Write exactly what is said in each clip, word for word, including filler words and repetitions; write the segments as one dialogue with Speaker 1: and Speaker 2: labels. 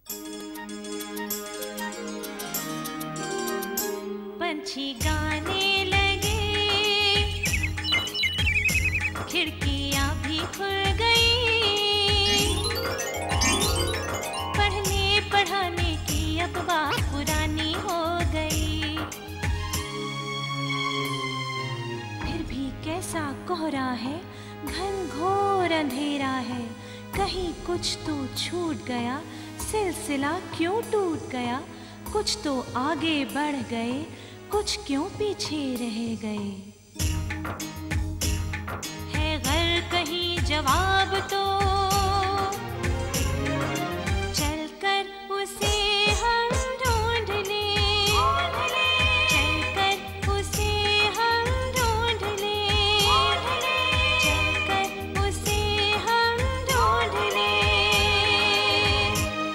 Speaker 1: पंछी गाने लगे, खिड़कियां भी खुल गई, पढ़ने पढ़ाने की अफवाह पुरानी हो गई। फिर भी कैसा कोहरा है, घनघोर अंधेरा है, कहीं कुछ तो छूट गया, सिलसिला क्यों टूट गया, कुछ तो आगे बढ़ गए, कुछ क्यों पीछे रह गए। है गर कहीं जवाब तो चलकर उसे हम ढूंढ लें, चलकर उसे हम ढूंढ लें, चलकर उसे हम ढूंढ लें।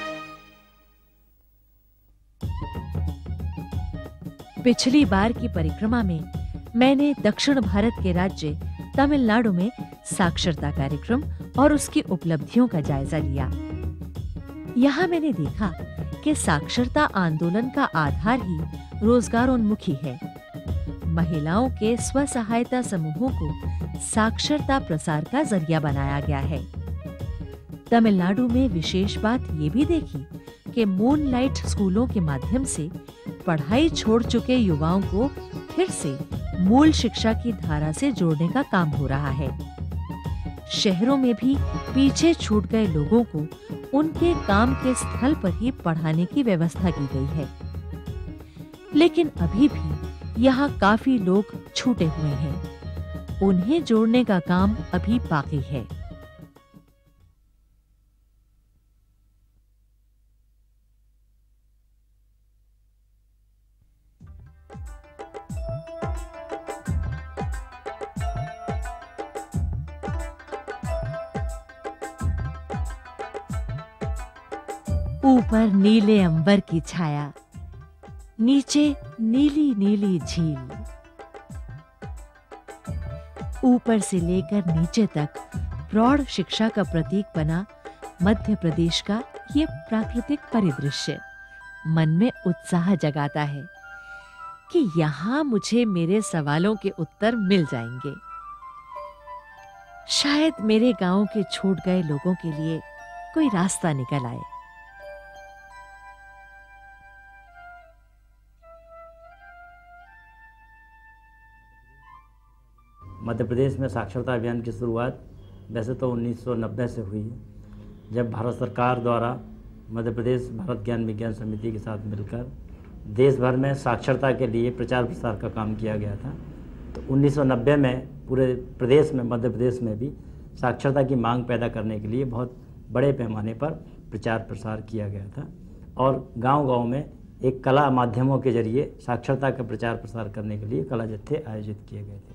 Speaker 2: पिछली बार की परिक्रमा में मैंने दक्षिण भारत के राज्य तमिलनाडु में साक्षरता कार्यक्रम और उसकी उपलब्धियों का जायजा लिया। यहाँ मैंने देखा कि साक्षरता आंदोलन का आधार ही रोजगारोन्मुखी है। महिलाओं के स्व सहायता समूहों को साक्षरता प्रसार का जरिया बनाया गया है। तमिलनाडु में विशेष बात ये भी देखी कि मूनलाइट स्कूलों के माध्यम से पढ़ाई छोड़ चुके युवाओं को फिर से मूल शिक्षा की धारा से जोड़ने का काम हो रहा है। शहरों में भी पीछे छूट गए लोगों को उनके काम के स्थल पर ही पढ़ाने की व्यवस्था की गई है। लेकिन अभी भी यहाँ काफी लोग छूटे हुए हैं। उन्हें जोड़ने का काम अभी बाकी है। ऊपर नीले अंबर की छाया, नीचे नीली नीली झील, ऊपर से लेकर नीचे तक प्रौढ़ शिक्षा का प्रतीक बना मध्य प्रदेश का ये प्राकृतिक परिदृश्य मन में उत्साह जगाता है कि यहाँ मुझे मेरे सवालों के उत्तर मिल जाएंगे। शायद मेरे गांव के छूट गए लोगों के लिए कोई रास्ता निकल आए।
Speaker 3: मध्य प्रदेश में साक्षरता अभियान की शुरुआत वैसे तो उन्नीस सौ नब्बे से हुई है, जब भारत सरकार द्वारा मध्य प्रदेश भारत ज्ञान विज्ञान समिति के साथ मिलकर देश भर में साक्षरता के लिए प्रचार प्रसार का काम किया गया था। तो उन्नीस सौ नब्बे में पूरे प्रदेश में, मध्य प्रदेश में भी साक्षरता की मांग पैदा करने के लिए बहुत बड़े पैमाने पर प्रचार प्रसार किया गया था और गांव-गांव में एक कला माध्यमों के जरिए साक्षरता का प्रचार प्रसार करने के लिए कला जत्थे आयोजित किए गए थे।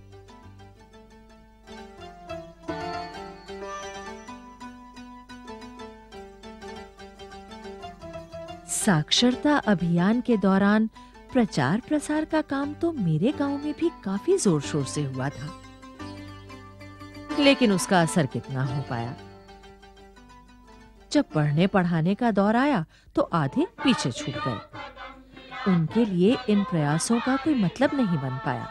Speaker 2: साक्षरता अभियान के दौरान प्रचार प्रसार का काम तो मेरे गांव में भी काफी जोर शोर से हुआ था, लेकिन उसका असर कितना हो पाया। जब पढ़ने पढ़ाने का दौर आया तो आधे पीछे छूट गए। उनके लिए इन प्रयासों का कोई मतलब नहीं बन पाया।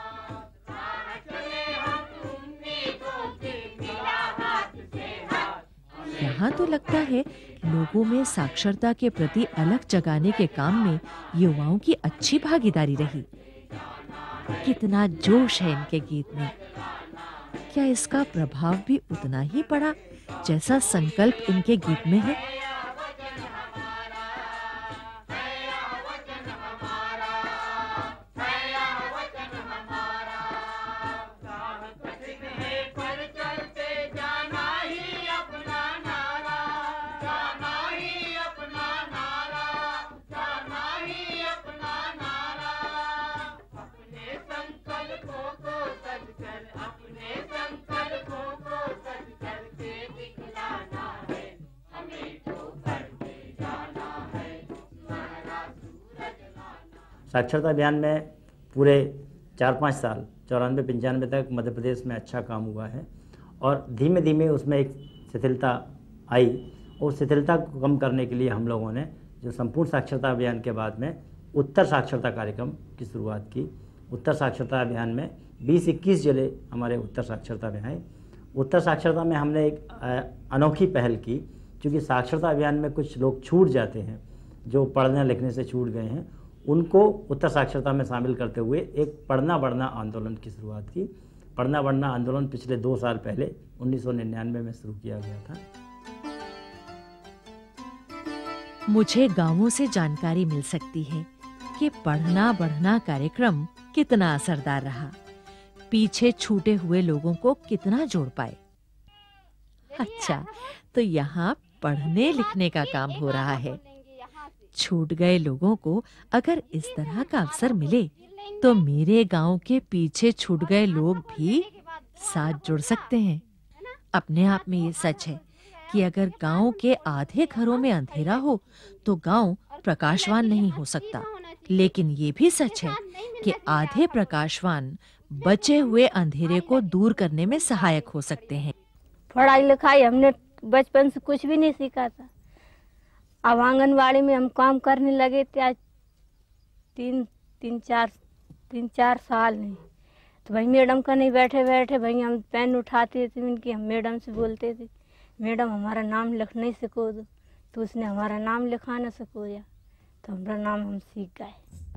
Speaker 2: यहाँ तो लगता है लोगों में साक्षरता के प्रति अलग जगाने के काम में युवाओं की अच्छी भागीदारी रही। कितना जोश है इनके गीत में। क्या इसका प्रभाव भी उतना ही पड़ा जैसा संकल्प इनके गीत में है?
Speaker 3: साक्षरता अभियान में पूरे चार पाँच साल चौरानवे पंचानवे तक मध्य प्रदेश में अच्छा काम हुआ है और धीमे धीमे उसमें एक शिथिलता आई और शिथिलता को कम करने के लिए हम लोगों ने जो संपूर्ण साक्षरता अभियान के बाद में उत्तर साक्षरता कार्यक्रम की शुरुआत की। उत्तर साक्षरता अभियान में बीस इक्कीस जिले हमारे उत्तर साक्षरता में हैं। उत्तर साक्षरता में हमने एक अनोखी पहल की, क्योंकि साक्षरता अभियान में कुछ लोग छूट जाते हैं, जो पढ़ने लिखने से छूट गए हैं, उनको उत्तर साक्षरता में शामिल करते हुए एक पढ़ना बढ़ना आंदोलन की शुरुआत की। पढ़ना बढ़ना आंदोलन पिछले दो साल पहले उन्नीस सौ निन्यानवे में शुरू किया गया था।
Speaker 2: मुझे गांवों से जानकारी मिल सकती है कि पढ़ना बढ़ना कार्यक्रम कितना असरदार रहा, पीछे छूटे हुए लोगों को कितना जोड़ पाए। अच्छा, तो यहाँ पढ़ने लिखने का काम हो रहा है। छूट गए लोगों को अगर इस तरह का अवसर मिले तो मेरे गांव के पीछे छूट गए लोग भी साथ जुड़ सकते हैं। अपने आप में ये सच है कि अगर गांव के आधे घरों में अंधेरा हो तो गांव प्रकाशवान नहीं हो सकता, लेकिन ये भी सच है कि आधे प्रकाशवान बचे हुए अंधेरे को दूर करने में सहायक हो सकते हैं।
Speaker 4: पढ़ाई लिखाई हमने बचपन से कुछ भी नहीं सीखा था। अब आंगनबाड़ी में हम काम करने लगे थे आज तीन तीन चार तीन चार साल नहीं, तो भाई मैडम का नहीं बैठे बैठे भाई हम पेन उठाते थे उनकी, हम मैडम से बोलते थे मैडम हमारा नाम लिखना ही सिखो दो, तो उसने हमारा नाम लिखाना सिखाया, तो हमारा नाम हम सीख गए।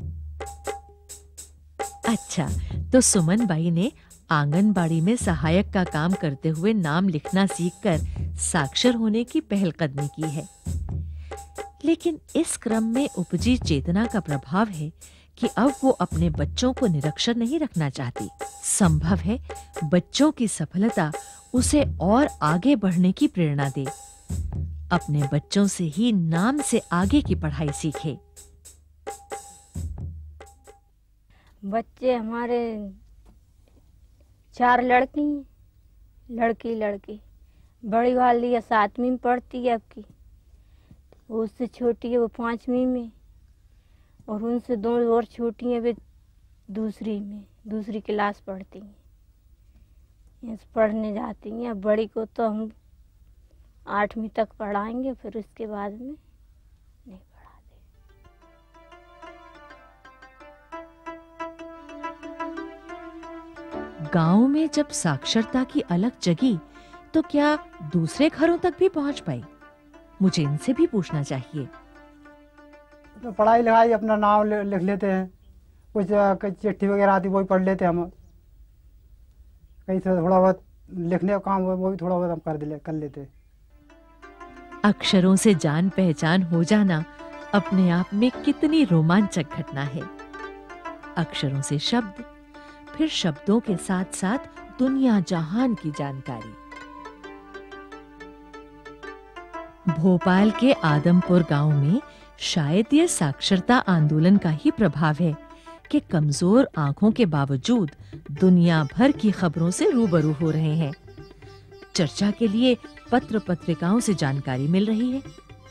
Speaker 2: अच्छा, तो सुमन बाई ने आंगनबाड़ी में सहायक का काम करते हुए नाम लिखना सीखकर साक्षर होने की पहलकदमी की है। लेकिन इस क्रम में उपजी चेतना का प्रभाव है कि अब वो अपने बच्चों को निरक्षर नहीं रखना चाहती। संभव है बच्चों की सफलता उसे और आगे बढ़ने की प्रेरणा दे। अपने बच्चों से ही नाम से आगे की पढ़ाई सीखे।
Speaker 4: बच्चे हमारे चार लड़की लड़की लड़की बड़ी वाली है सातवीं में पढ़ती है, अब की वो उससे छोटी है वो पांचवीं में, और उनसे दो और छोटी हैं वे दूसरी में दूसरी क्लास पढ़ती हैं, पढ़ने जाती हैं। बड़ी को तो हम आठवीं तक पढ़ाएंगे, फिर उसके बाद में नहीं पढ़ा देंगे।
Speaker 2: गांव में जब साक्षरता की अलग जगी तो क्या दूसरे घरों तक भी पहुंच पाई? मुझे इनसे भी पूछना चाहिए।
Speaker 5: तो पढ़ाई लिखाई अपना नाम लिख लेते हैं, कुछ चिट्ठी वगैरह आती वही पढ़ लेते हैं हम, कहीं से थोड़ा बहुत लिखने का काम वो भी थोड़ा बहुत हम कर दे कर लेते हैं।
Speaker 2: अक्षरों से जान पहचान हो जाना अपने आप में कितनी रोमांचक घटना है। अक्षरों से शब्द, फिर शब्दों के साथ साथ दुनिया जहान की जानकारी। भोपाल के आदमपुर गांव में शायद ये साक्षरता आंदोलन का ही प्रभाव है कि कमजोर आंखों के बावजूद दुनिया भर की खबरों से रूबरू हो रहे हैं। चर्चा के लिए पत्र पत्रिकाओं से जानकारी मिल रही है।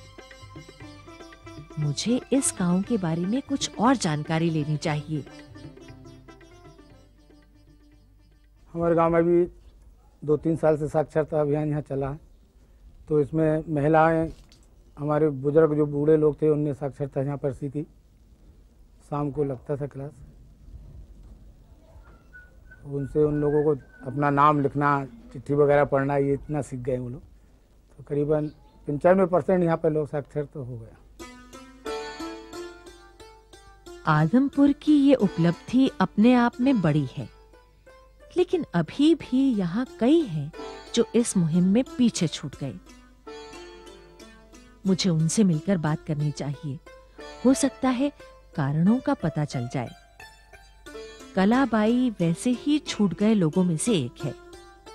Speaker 2: मुझे इस गांव के बारे में कुछ और जानकारी लेनी चाहिए।
Speaker 5: हमारे गांव में भी दो तीन साल से साक्षरता अभियान यहाँ चला है, तो इसमें महिलाएं, हमारे बुजुर्ग जो बूढ़े लोग थे उनने साक्षरता यहाँ पर सीखी। शाम को लगता था क्लास, उनसे उन लोगों को अपना नाम लिखना, चिट्ठी वगैरह पढ़ना, ये इतना सीख गए वो लोग। तो करीबन पंचानवे परसेंट यहाँ पर लोग साक्षर तो हो गया।
Speaker 2: आदमपुर की ये उपलब्धि अपने आप में बड़ी है, लेकिन अभी भी यहाँ कई हैं जो इस मुहिम में पीछे छूट गए। मुझे उनसे मिलकर बात करनी चाहिए। हो सकता है कारणों का पता चल जाए। कलाबाई वैसे ही छूट गए लोगों में से एक है।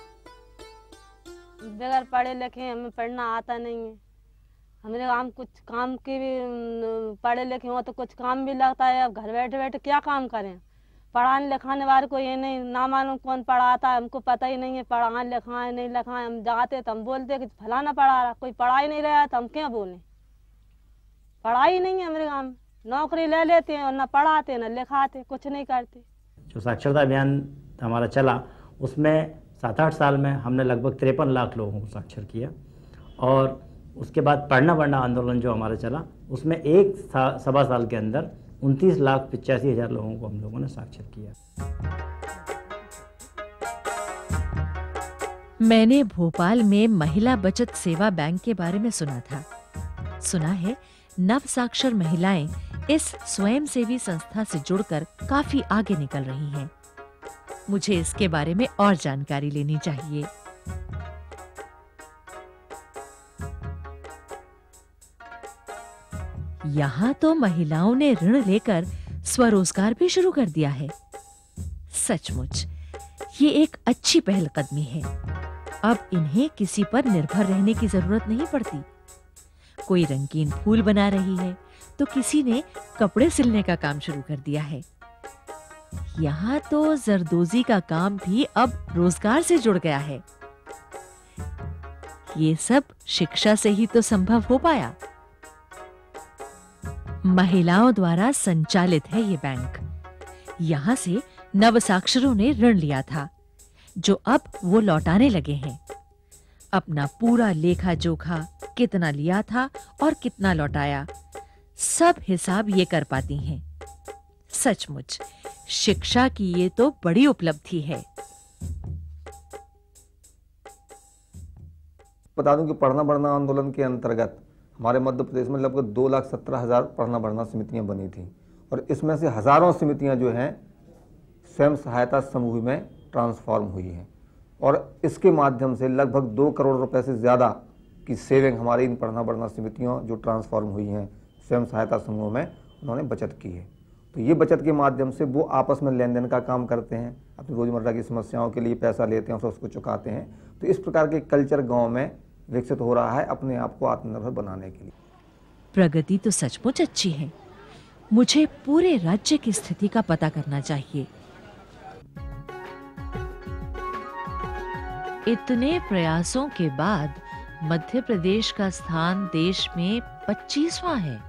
Speaker 4: बगैर पढ़े लिखे हमें पढ़ना आता नहीं है। हमारे काम कुछ काम के भी पढ़े लिखे हो तो कुछ काम भी लगता है। अब घर बैठे बैठे क्या काम करें? पढ़ाने लिखाने वाले को ये नहीं, ना मालूम कौन पढ़ाता है, हमको पता ही नहीं है। पढ़ाए लिखाए नहीं लिखाए, हम जाते तो हम बोलते कि फलाना पढ़ा रहा, कोई पढ़ाई नहीं रहा तो हम क्या बोलें? पढ़ाई नहीं है हमारे गाँव में। नौकरी ले लेते हैं और ना पढ़ाते ना लिखाते, कुछ नहीं करते।
Speaker 3: जो साक्षरता अभियान हमारा चला उसमें सात आठ साल में हमने लगभग तिरपन लाख लोगों को साक्षर किया, और उसके बाद पढ़ना पढ़ना आंदोलन जो हमारा चला, उसमें एक सा, सवा साल के अंदर उनतीस लाख पिचासी हज़ार लोगों को हम लोगों ने साक्षर किया।
Speaker 2: मैंने भोपाल में महिला बचत सेवा बैंक के बारे में सुना था। सुना है नव साक्षर महिलाएं इस स्वयंसेवी संस्था से जुड़कर काफी आगे निकल रही हैं। मुझे इसके बारे में और जानकारी लेनी चाहिए। यहाँ तो महिलाओं ने ऋण लेकर स्वरोजगार भी शुरू कर दिया है। सचमुच ये एक अच्छी पहलकदमी है। अब इन्हें किसी पर निर्भर रहने की जरूरत नहीं पड़ती। कोई रंगीन फूल बना रही है तो किसी ने कपड़े सिलने का काम शुरू कर दिया है। यहाँ तो जरदोजी का काम भी अब रोजगार से जुड़ गया है। ये सब शिक्षा से ही तो संभव हो पाया। महिलाओं द्वारा संचालित है ये बैंक। यहां से नवसाक्षरों ने ऋण लिया था जो अब वो लौटाने लगे हैं। अपना पूरा लेखा जोखा, कितना लिया था और कितना लौटाया, सब हिसाब ये कर पाती हैं। सचमुच शिक्षा की ये तो बड़ी उपलब्धि है।
Speaker 6: बता दूं कि पढ़ना बढ़ना आंदोलन के अंतर्गत हमारे मध्य प्रदेश में लगभग दो लाख सत्रह हजार पढ़ना बढ़ना समितियां बनी थी और इसमें से हजारों समितियां जो हैं स्वयं सहायता समूह में ट्रांसफॉर्म हुई हैं और इसके माध्यम से लगभग दो करोड़ रुपए से ज़्यादा की सेविंग हमारी इन पढ़ना बढ़ना समितियों जो ट्रांसफॉर्म हुई हैं स्वयं सहायता समूह में, उन्होंने बचत की है। तो ये बचत के माध्यम से वो आपस में लेन देन का काम करते हैं, अपनी रोज़मर्रा की समस्याओं के लिए पैसा लेते हैं और उसको चुकाते हैं। तो इस प्रकार के कल्चर गाँव में विकसित हो रहा है अपने आप को आत्मनिर्भर बनाने के लिए।
Speaker 2: प्रगति तो सचमुच अच्छी है। मुझे पूरे राज्य की स्थिति का पता करना चाहिए। इतने प्रयासों के बाद मध्य प्रदेश का स्थान देश में पच्चीसवां है।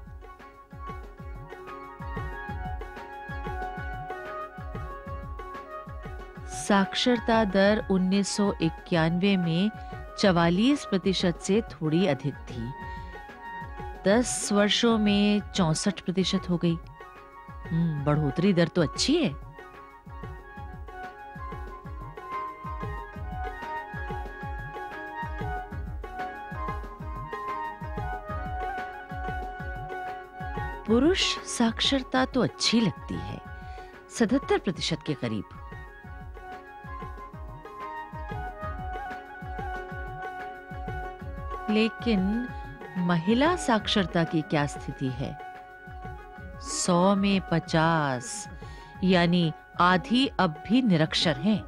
Speaker 2: साक्षरता दर उन्नीस सौ इक्यानवे में चवालीस प्रतिशत से थोड़ी अधिक थी। दस वर्षों में चौसठ प्रतिशत हो गई। बढ़ोतरी दर तो अच्छी है। पुरुष साक्षरता तो अच्छी लगती है, सतहत्तर प्रतिशत के करीब। लेकिन महिला साक्षरता की क्या स्थिति है? सौ में पचास, यानी आधी अब भी निरक्षर हैं।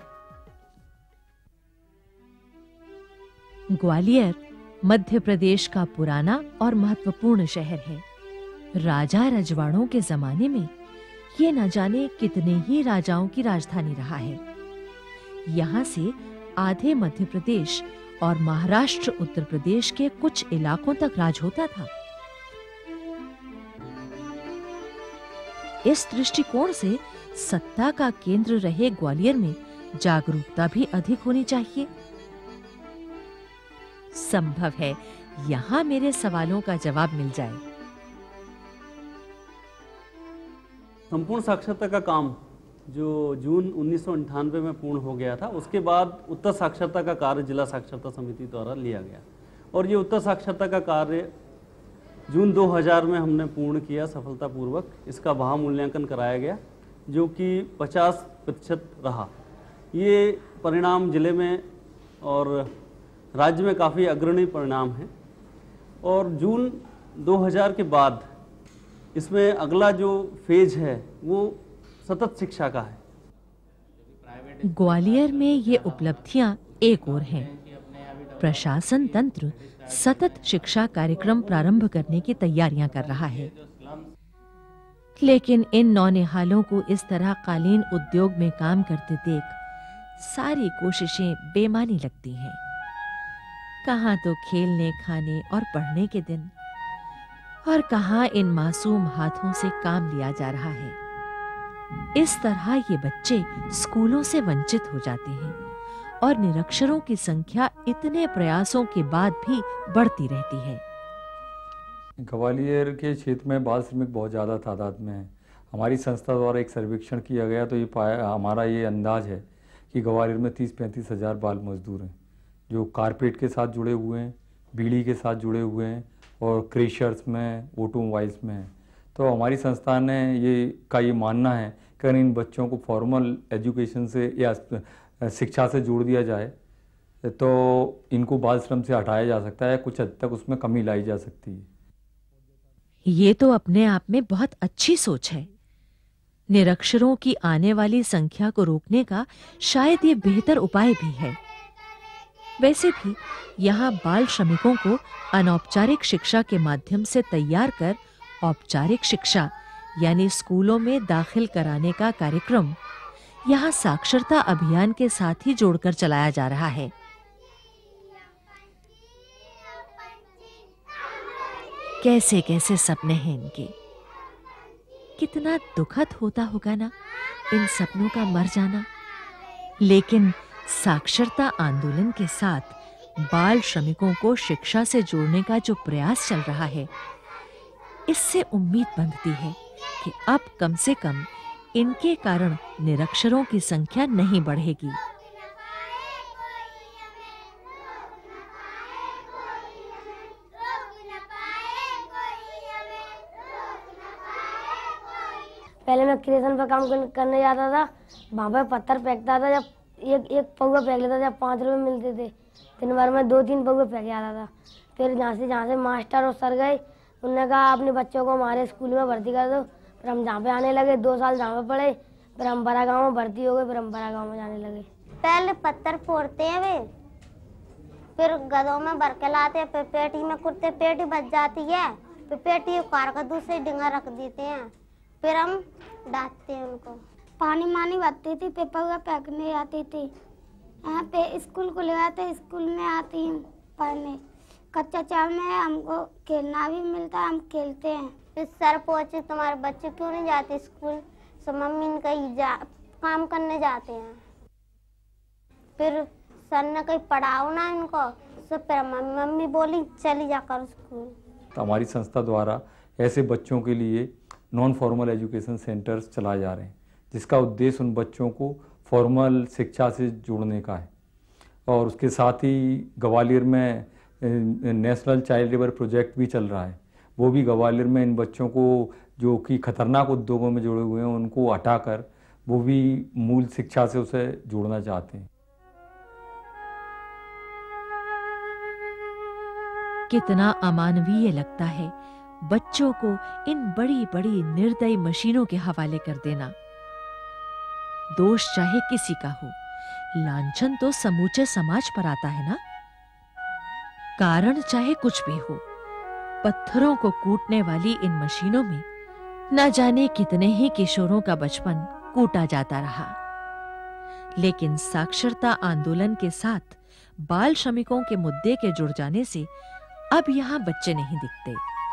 Speaker 2: ग्वालियर मध्य प्रदेश का पुराना और महत्वपूर्ण शहर है। राजा रजवाड़ों के जमाने में ये न जाने कितने ही राजाओं की राजधानी रहा है। यहाँ से आधे मध्य प्रदेश और महाराष्ट्र उत्तर प्रदेश के कुछ इलाकों तक राज होता था। इस दृष्टिकोण से सत्ता का केंद्र रहे ग्वालियर में जागरूकता भी अधिक होनी चाहिए। संभव है यहाँ मेरे सवालों का जवाब मिल जाए।
Speaker 7: संपूर्ण साक्षरता का काम जो जून उन्नीस सौ अंठानवे में पूर्ण हो गया था, उसके बाद उत्तर साक्षरता का कार्य जिला साक्षरता समिति द्वारा लिया गया और ये उत्तर साक्षरता का कार्य जून दो हज़ार में हमने पूर्ण किया सफलतापूर्वक। इसका भाव मूल्यांकन कराया गया जो कि पचास प्रतिशत रहा। ये परिणाम जिले में और राज्य में काफ़ी अग्रणी परिणाम है और जून दो हज़ार के बाद इसमें अगला जो फेज है वो सतत शिक्षा का है।
Speaker 2: ग्वालियर में ये उपलब्धियां एक और हैं। प्रशासन तंत्र सतत शिक्षा कार्यक्रम प्रारंभ करने की तैयारियां कर रहा है, लेकिन इन नौनिहालों को इस तरह कालीन उद्योग में काम करते देख सारी कोशिशें बेमानी लगती हैं। कहाँ तो खेलने, खाने और पढ़ने के दिन, और कहाँ इन मासूम हाथों से काम लिया जा रहा है। इस तरह ये बच्चे स्कूलों से वंचित हो जाते हैं और निरक्षरों की संख्या इतने प्रयासों के बाद भी बढ़ती रहती है।
Speaker 8: ग्वालियर के क्षेत्र में बाल श्रमिक बहुत ज़्यादा तादाद में है। हमारी संस्था द्वारा एक सर्वेक्षण किया गया तो ये पाया, हमारा ये अंदाज है कि ग्वालियर में तीस पैंतीस हज़ार बाल मजदूर हैं जो कारपेट के साथ जुड़े हुए हैं, बीड़ी के साथ जुड़े हुए हैं और क्रेशर्स में, ऑटोमोबाइल्स में हैं। तो हमारी संस्था ने ये का ये मानना है कि अगर इन बच्चों को फॉर्मल एजुकेशन से या शिक्षा से जोड़ दिया जाए तो इनको बाल श्रम से हटाया जा सकता है, कुछ हद तक उसमें कमी लाई जा सकती है।
Speaker 2: ये तो अपने आप में बहुत अच्छी सोच है। निरक्षरों की आने वाली संख्या को रोकने का शायद ये बेहतर उपाय भी है। वैसे भी यहाँ बाल श्रमिकों को अनौपचारिक शिक्षा के माध्यम से तैयार कर औपचारिक शिक्षा यानी स्कूलों में दाखिल कराने का कार्यक्रम यहाँ साक्षरता अभियान के साथ ही जोड़कर चलाया जा रहा है। कैसे कैसे सपने हैं इनके। कितना दुखद होता होगा ना इन सपनों का मर जाना। लेकिन साक्षरता आंदोलन के साथ बाल श्रमिकों को शिक्षा से जोड़ने का जो प्रयास चल रहा है, इससे उम्मीद बंधती है कि अब कम से कम इनके कारण निरक्षरों की संख्या नहीं बढ़ेगी।
Speaker 9: पहले मैं क्रिएशन पर काम करने जाता था, वहाँ पर पत्थर फेंकता था। जब एक एक पौवा फेंक लेता था, जब पाँच रुपए मिलते थे, दिन भर में दो तीन पौवे फेंक आता था। फिर जहाँ से जहाँ से मास्टर और सर गए, उन्होंने कहा अपने बच्चों को हमारे स्कूल में भर्ती कर दो। फिर हम जहाँ पे आने लगे, दो साल जहाँ पे पढ़े, फिर हम बड़ा गाँव में भर्ती हो गए। फिर हम बड़ा गाँव में जाने लगे।
Speaker 10: पहले पत्थर फोड़ते हैं वे, फिर गधों में भर के लाते हैं, फिर पेटी में कुर्ते, पेटी बच जाती है, फिर पेटी उखाड़ कर दूसरी डिंगा रख देते हैं, फिर हम डांटते हैं उनको।
Speaker 11: पानी मानी भरती थी, पेपर फेंकने आती थी। यहाँ पे स्कूल खुले हुए थे, स्कूल में आती हूँ पढ़ने। कच्चा चावल में हमको खेलना भी मिलता है, हम खेलते हैं।
Speaker 10: फिर सर पूछे तुम्हारे बच्चे क्यों नहीं जाते स्कूल, सो मम्मी ने कहीं जा काम करने जाते हैं। फिर सर ने कहीं पढ़ाओ ना इनको, तो फिर मम्मी बोली चली जाकर स्कूल।
Speaker 8: तो हमारी संस्था द्वारा ऐसे बच्चों के लिए नॉन फॉर्मल एजुकेशन सेंटर्स चलाए जा रहे हैं, जिसका उद्देश्य उन बच्चों को फॉर्मल शिक्षा से जोड़ने का है। और उसके साथ ही ग्वालियर में नेशनल चाइल्ड लेबर प्रोजेक्ट भी चल रहा है। वो भी ग्वालियर में इन बच्चों को जो कि खतरनाक उद्योगों में जुड़े हुए हैं उनको हटाकर वो भी मूल शिक्षा से उसे जोड़ना चाहते हैं।
Speaker 2: कितना अमानवीय लगता है बच्चों को इन बड़ी बड़ी निर्दयी मशीनों के हवाले कर देना। दोष चाहे किसी का हो, लांछन तो समूचे समाज पर आता है ना। कारण चाहे कुछ भी हो, पत्थरों को कूटने वाली इन मशीनों में न जाने कितने ही किशोरों का बचपन कूटा जाता रहा। लेकिन साक्षरता आंदोलन के साथ बाल श्रमिकों के मुद्दे के जुड़ जाने से अब यहां बच्चे नहीं दिखते।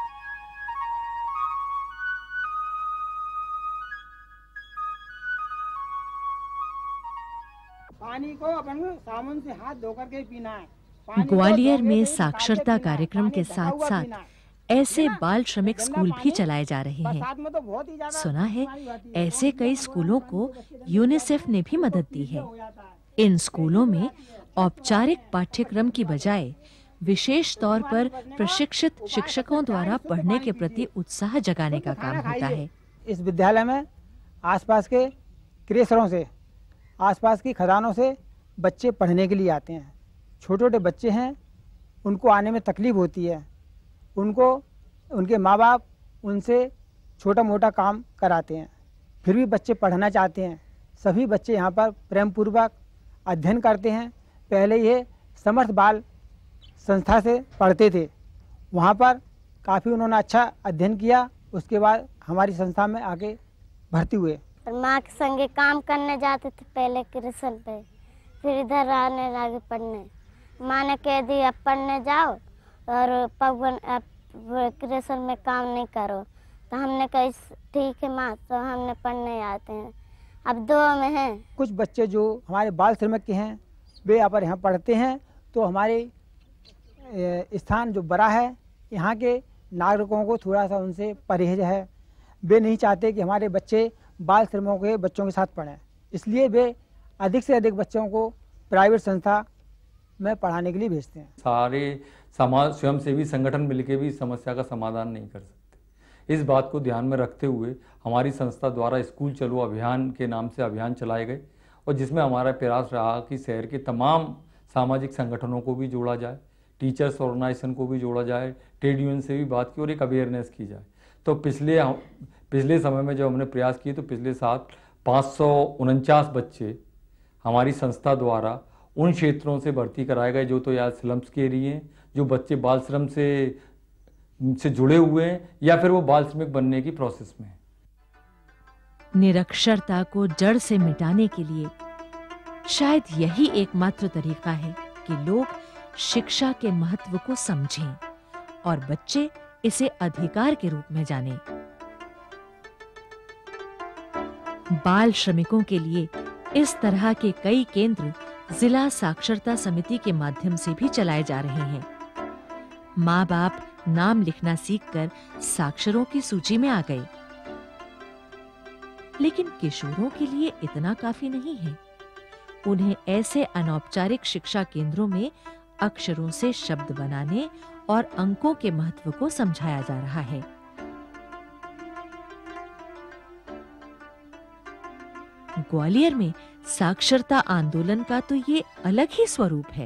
Speaker 12: पानी को अपन साबुन से हाथ धोकर के पीना है।
Speaker 2: ग्वालियर में साक्षरता कार्यक्रम के साथ साथ ऐसे बाल श्रमिक स्कूल भी चलाए जा रहे हैं। सुना है ऐसे कई स्कूलों को यूनिसेफ ने भी मदद दी है। इन स्कूलों में औपचारिक पाठ्यक्रम की बजाय विशेष तौर पर प्रशिक्षित शिक्षकों द्वारा पढ़ने के प्रति उत्साह जगाने का काम होता है।
Speaker 12: इस विद्यालय में आसपास के क्रेशरों से, आसपास की खदानों से बच्चे पढ़ने के लिए आते हैं। छोटे छोटे बच्चे हैं, उनको आने में तकलीफ होती है। उनको उनके माँ बाप उनसे छोटा मोटा काम कराते हैं, फिर भी बच्चे पढ़ना चाहते हैं। सभी बच्चे यहाँ पर प्रेम पूर्वक अध्ययन करते हैं। पहले ये समर्थ बाल संस्था से पढ़ते थे, वहाँ पर काफ़ी उन्होंने अच्छा अध्ययन किया। उसके बाद हमारी संस्था में आके भर्ती हुए।
Speaker 10: माँ के संगे काम करने जाते थे पहले कृष्ण पे, फिर इधर आने लगे पढ़ने। माँ ने कह दी अब पढ़ने जाओ और पवन कृष्ण में काम नहीं करो, तो हमने कहा ठीक है माँ, तो हमने पढ़ने आते हैं। अब दो में हैं।
Speaker 12: कुछ बच्चे जो हमारे बाल श्रमिक के हैं वे अगर यहाँ पढ़ते हैं तो हमारे स्थान जो बड़ा है, यहाँ के नागरिकों को थोड़ा सा उनसे परहेज है। वे नहीं चाहते कि हमारे बच्चे बाल श्रमों के बच्चों के साथ पढ़ें, इसलिए वे अधिक से अधिक बच्चों को प्राइवेट संस्था में पढ़ाने के लिए भेजते हैं।
Speaker 8: सारे समाज स्वयंसेवी संगठन मिलकर भी इस समस्या का समाधान नहीं कर सकते। इस बात को ध्यान में रखते हुए हमारी संस्था द्वारा स्कूल चलो अभियान के नाम से अभियान चलाए गए, और जिसमें हमारा प्रयास रहा कि शहर के तमाम सामाजिक संगठनों को भी जोड़ा जाए, टीचर्स ऑर्गेनाइजेशन को भी जोड़ा जाए, ट्रेड यूनियन से भी बात की और एक अवेयरनेस की जाए। तो पिछले पिछले समय में जब हमने प्रयास किए तो पिछले साल पाँच सौ उनचास बच्चे हमारी संस्था द्वारा उन क्षेत्रों से भर्ती कराए गए जो तो या स्लम्स के एरिए हैं, जो बच्चे बाल श्रम से से जुड़े हुए हैं या फिर वो बाल श्रमिक बनने की प्रोसेस में हैं।
Speaker 2: निरक्षरता को जड़ से मिटाने के लिए शायद यही एकमात्र तरीका है कि लोग शिक्षा के महत्व को समझें और बच्चे इसे अधिकार के रूप में जानें। बाल श्रमिकों के लिए इस तरह के कई केंद्र जिला साक्षरता समिति के माध्यम से भी चलाए जा रहे हैं। माँ बाप नाम लिखना सीखकर साक्षरों की सूची में आ गए, लेकिन किशोरों के लिए इतना काफी नहीं है। उन्हें ऐसे अनौपचारिक शिक्षा केंद्रों में अक्षरों से शब्द बनाने और अंकों के महत्व को समझाया जा रहा है। ग्वालियर में साक्षरता आंदोलन का तो ये अलग ही स्वरूप है।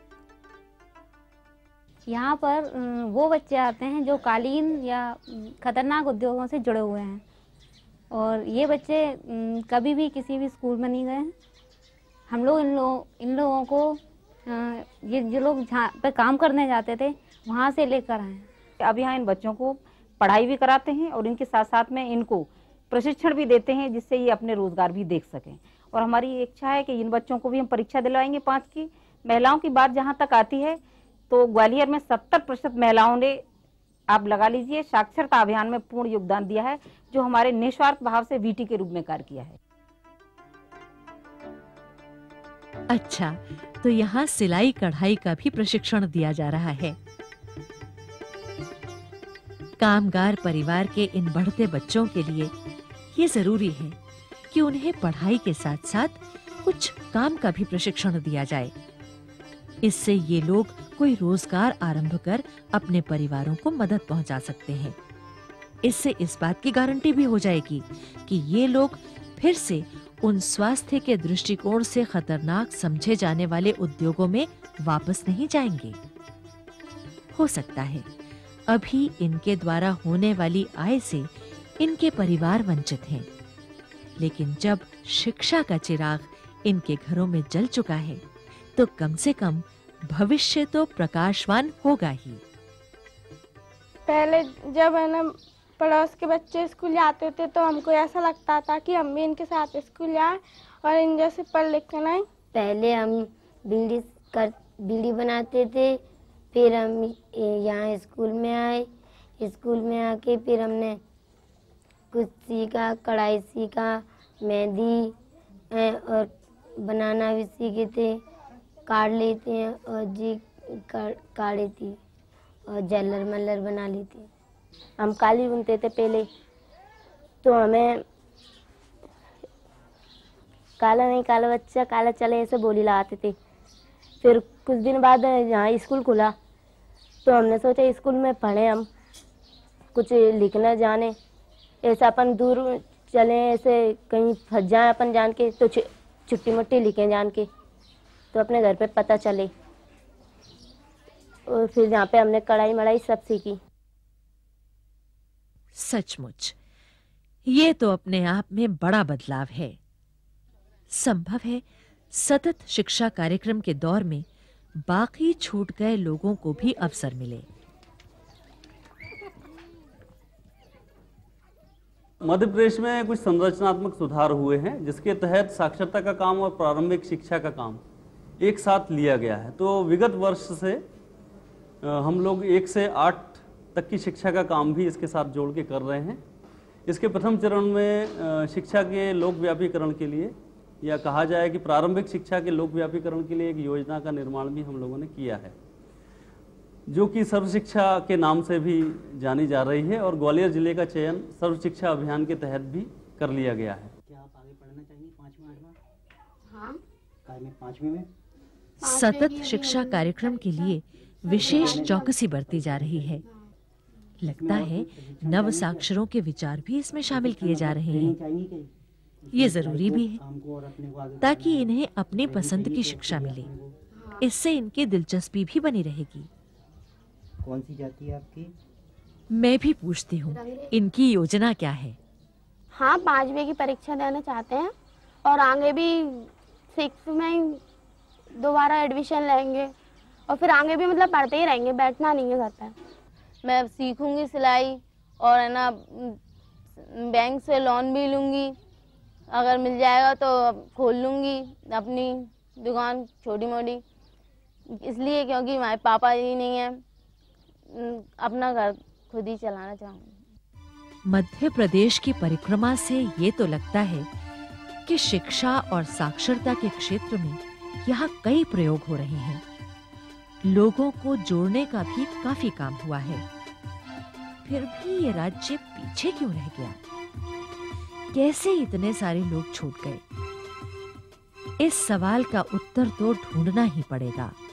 Speaker 13: यहाँ पर वो बच्चे आते हैं जो कालीन या खतरनाक उद्योगों से जुड़े हुए हैं, और ये बच्चे कभी भी किसी भी स्कूल में नहीं गए। हम लोग इन लोग इन लोगों को ये जो लोग जहाँ पे काम करने जाते थे वहाँ से लेकर आए।
Speaker 14: अब यहाँ इन बच्चों को पढ़ाई भी कराते हैं और इनके साथ साथ में इनको प्रशिक्षण भी देते हैं, जिससे ये अपने रोजगार भी देख सकें। और हमारी इच्छा है कि इन बच्चों को भी हम परीक्षा दिलवाएंगे पाँच की। महिलाओं की बात जहाँ तक आती है तो ग्वालियर में सत्तर प्रतिशत महिलाओं ने, आप लगा लीजिए, साक्षरता अभियान में पूर्ण योगदान दिया है, जो हमारे निस्वार्थ भाव से वीटी के रूप में कार्य किया है।
Speaker 2: अच्छा, तो यहाँ सिलाई कढ़ाई का भी प्रशिक्षण दिया जा रहा है। कामगार परिवार के इन बढ़ते बच्चों के लिए ये जरूरी है कि उन्हें पढ़ाई के साथ साथ कुछ काम का भी प्रशिक्षण दिया जाए। इससे ये लोग कोई रोजगार आरंभ कर अपने परिवारों को मदद पहुंचा सकते हैं। इससे इस बात की गारंटी भी हो जाएगी कि ये लोग फिर से उन स्वास्थ्य के दृष्टिकोण से खतरनाक समझे जाने वाले उद्योगों में वापस नहीं जाएंगे। हो सकता है अभी इनके द्वारा होने वाली आय से इनके परिवार वंचित हैं, लेकिन जब शिक्षा का चिराग इनके घरों में जल चुका है तो कम से कम भविष्य तो प्रकाशवान होगा ही।
Speaker 11: पहले जब है ना पड़ोस के बच्चे स्कूल जाते थे तो हमको ऐसा लगता था कि हम भी इनके साथ स्कूल जाएं और इन जैसे पढ़ लिख कर आए।
Speaker 9: पहले हम बीड़ी कर बीड़ी बनाते थे, फिर हम यहाँ स्कूल में आए। स्कूल में आके फिर हमने कुछ सीखा, कढ़ाई सीखा, मेहंदी और बनाना भी सीखे थे, काट लेते हैं और जी काढ़ी थी और जल्लर मल्लर बना ली थी। हम काली बुनते थे पहले, तो हमें काला नहीं काला बच्चा काला चले ऐसे बोली लगाते थे। फिर कुछ दिन बाद यहाँ स्कूल खुला तो हमने सोचा स्कूल में पढ़े, हम कुछ लिखना जाने, ऐसा अपन दूर चले, ऐसे कहीं फंस जाए अपन जान के तो छुट्टी मुट्टी लिखें जान के, तो अपने घर पे पता चले। और फिर यहाँ पे हमने कढ़ाई मढ़ाई सब सीखी।
Speaker 2: सचमुच ये तो अपने आप में बड़ा बदलाव है। संभव है सतत शिक्षा कार्यक्रम के दौर में बाकी छूट गए लोगों को भी अवसर मिले।
Speaker 7: मध्य प्रदेश में कुछ संरचनात्मक सुधार हुए हैं, जिसके तहत साक्षरता का काम और प्रारंभिक शिक्षा का काम एक साथ लिया गया है। तो विगत वर्ष से हम लोग एक से आठ तक की शिक्षा का काम भी इसके साथ जोड़ के कर रहे हैं। इसके प्रथम चरण में शिक्षा के लोक व्यापीकरण के लिए या कहा जाए कि प्रारंभिक शिक्षा के लोकव्यापीकरण के लिए एक योजना का निर्माण भी हम लोगों ने किया है, जो कि सर्व शिक्षा के नाम से भी जानी जा रही है, और ग्वालियर जिले का चयन सर्व शिक्षा अभियान के तहत भी कर लिया गया है।
Speaker 15: क्या आप आगे पढ़ना चाहेंगे पाँचवा आठवां?
Speaker 11: हाँ।
Speaker 15: काय में पाँचवीं में?
Speaker 2: सतत शिक्षा कार्यक्रम के लिए विशेष चौकसी बरती जा रही है। लगता है नव साक्षरों के विचार भी इसमें शामिल किए जा रहे हैं। ये जरूरी भी है ताकि इन्हें अपनी पसंद की शिक्षा मिले। इससे इनकी दिलचस्पी भी बनी रहेगी।
Speaker 15: कौन सी जाति है आपकी?
Speaker 2: मैं भी पूछती हूँ, इनकी योजना क्या है?
Speaker 11: हाँ, पाँचवीं की परीक्षा देना चाहते हैं और आगे भी सिक्स में ही दोबारा एडमिशन लेंगे और फिर आगे भी मतलब पढ़ते ही रहेंगे, बैठना नहीं है घर पे।
Speaker 16: मैं सीखूंगी सिलाई और है ना बैंक से लोन भी लूँगी, अगर मिल जाएगा तो खोल लूँगी अपनी दुकान छोटी मोटी, इसलिए क्योंकि हमारे पापा जी नहीं है, अपना घर खुद ही चलाना चाहूँगी।
Speaker 2: मध्य प्रदेश की परिक्रमा से ये तो लगता है कि शिक्षा और साक्षरता के क्षेत्र में यहाँ कई प्रयोग हो रहे हैं। लोगों को जोड़ने का भी काफी काम हुआ है। फिर भी ये राज्य पीछे क्यों रह गया? कैसे इतने सारे लोग छूट गए? इस सवाल का उत्तर तो ढूंढना ही पड़ेगा।